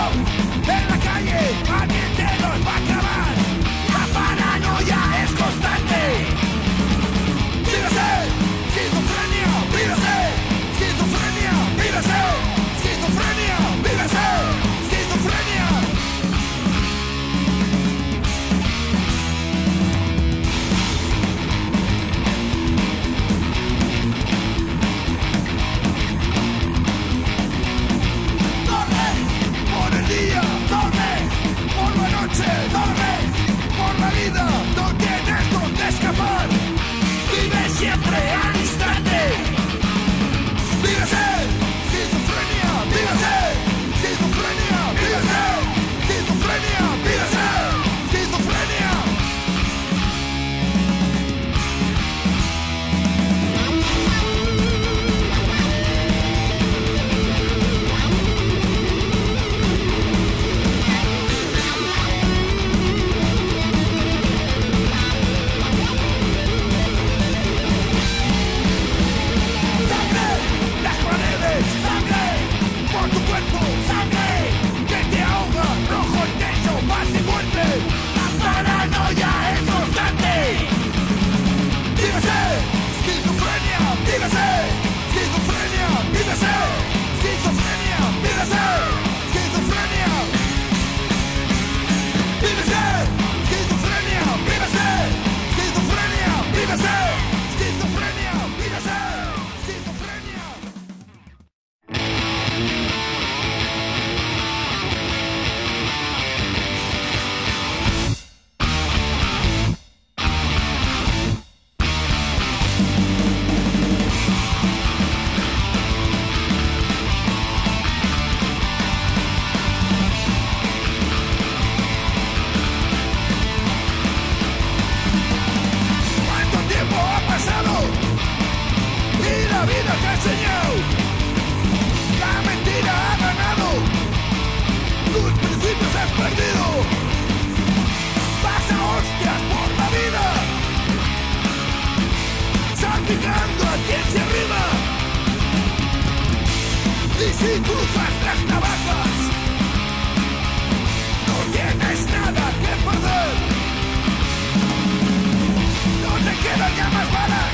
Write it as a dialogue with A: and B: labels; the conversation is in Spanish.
A: En la calle alguien te los va a clavar. La paranoia es constante. Vívese, esquizofrenia, vívese, esquizofrenia, vívese, esquizofrenia, vívese, esquizofrenia. Por la vida, no tienes dónde escapar. Vive siempre al instante. Vívese, esquizofrenia, vívese, esquizofrenia, vívese, esquizofrenia, vívese, esquizofrenia. La vida te ha enseñado, la mentira ha ganado, tus principios has perdido, pasa hostias por la vida, salpicando a quien se arriba, y si cruzas las navajas, no tienes nada que perder, no te quedan ya más balas.